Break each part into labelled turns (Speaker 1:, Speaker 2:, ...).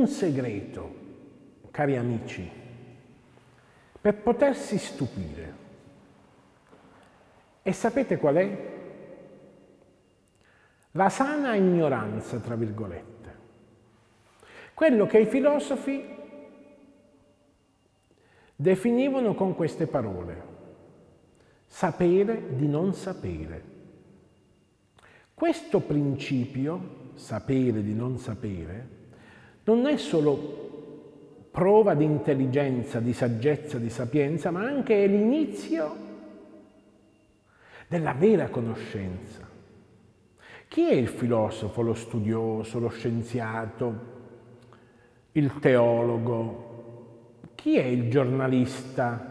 Speaker 1: un segreto, cari amici, per potersi stupire. E sapete qual è? La sana ignoranza, tra virgolette. Quello che i filosofi definivano con queste parole: sapere di non sapere. Questo principio, sapere di non sapere, non è solo prova di intelligenza, di saggezza, di sapienza, ma anche è l'inizio della vera conoscenza. Chi è il filosofo, lo studioso, lo scienziato, il teologo? Chi è il giornalista?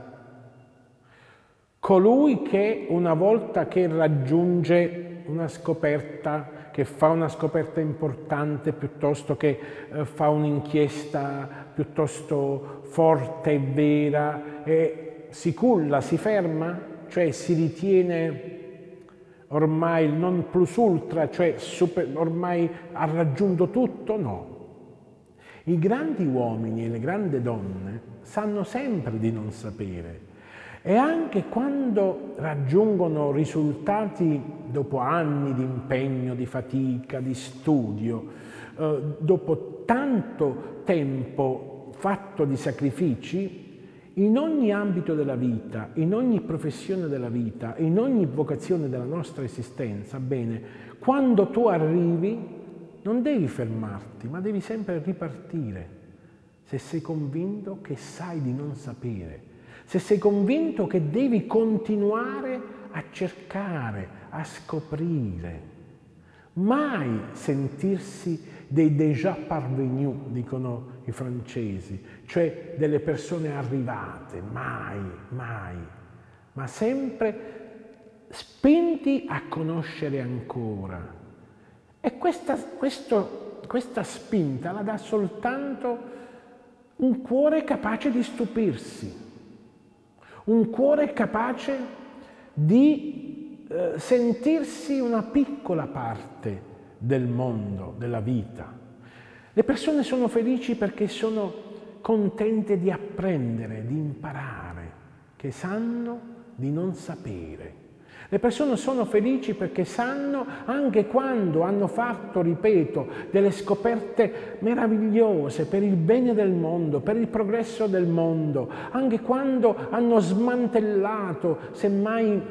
Speaker 1: Colui che una volta che raggiunge una scoperta, che fa una scoperta importante, piuttosto che fa un'inchiesta piuttosto forte e vera, e si culla, si ferma, cioè si ritiene ormai il non plus ultra, cioè ormai ha raggiunto tutto? No. I grandi uomini e le grandi donne sanno sempre di non sapere. E anche quando raggiungono risultati dopo anni di impegno, di fatica, di studio, dopo tanto tempo fatto di sacrifici, in ogni ambito della vita, in ogni professione della vita, in ogni vocazione della nostra esistenza, bene, quando tu arrivi non devi fermarti, ma devi sempre ripartire, se sei convinto che sai di non sapere. Se sei convinto che devi continuare a cercare, a scoprire, mai sentirsi dei déjà parvenus, dicono i francesi, cioè delle persone arrivate, mai, mai, ma sempre spinti a conoscere ancora. E questa spinta la dà soltanto un cuore capace di stupirsi. Un cuore capace di sentirsi una piccola parte del mondo, della vita. Le persone sono felici perché sono contente di apprendere, di imparare, che sanno di non sapere. Le persone sono felici perché sanno, anche quando hanno fatto, ripeto, delle scoperte meravigliose per il bene del mondo, per il progresso del mondo, anche quando hanno smantellato, semmai,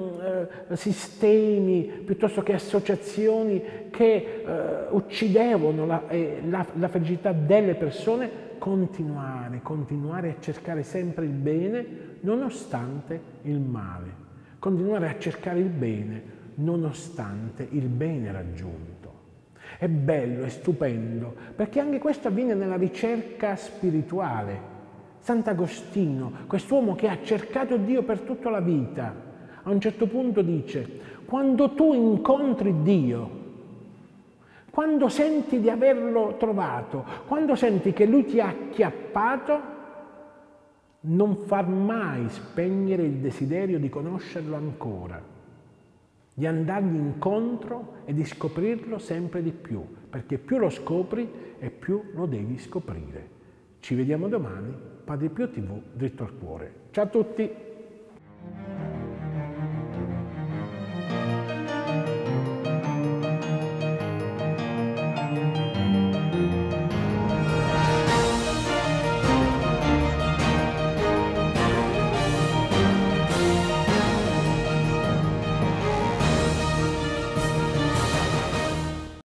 Speaker 1: sistemi piuttosto che associazioni che uccidevano la felicità delle persone, continuare a cercare sempre il bene nonostante il male. Continuare a cercare il bene nonostante il bene raggiunto. È bello, è stupendo, perché anche questo avviene nella ricerca spirituale. Sant'Agostino, quest'uomo che ha cercato Dio per tutta la vita, a un certo punto dice: quando tu incontri Dio, quando senti di averlo trovato, quando senti che Lui ti ha acchiappato, non far mai spegnere il desiderio di conoscerlo ancora, di andargli incontro e di scoprirlo sempre di più, perché più lo scopri e più lo devi scoprire. Ci vediamo domani, Padre Pio TV, dritto al cuore. Ciao a tutti!